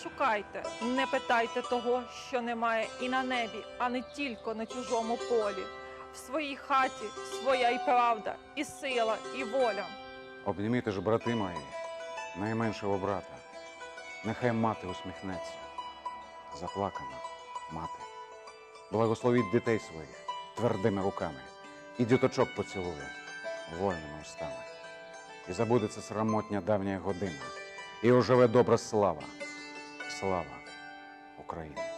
шукайте, не питайте того, що немає і на небі, а не тільки на чужому полі. В своїй хаті своя і правда, і сила, і воля. Обніміте ж, брати мої, найменшого брата. Нехай мати усміхнеться. Заплакана мати. Благословіть дітей своїх твердими руками. І діточок поцілує вольними устами. І забудеться срамотня давня година. І оживе добра слава. Слава України.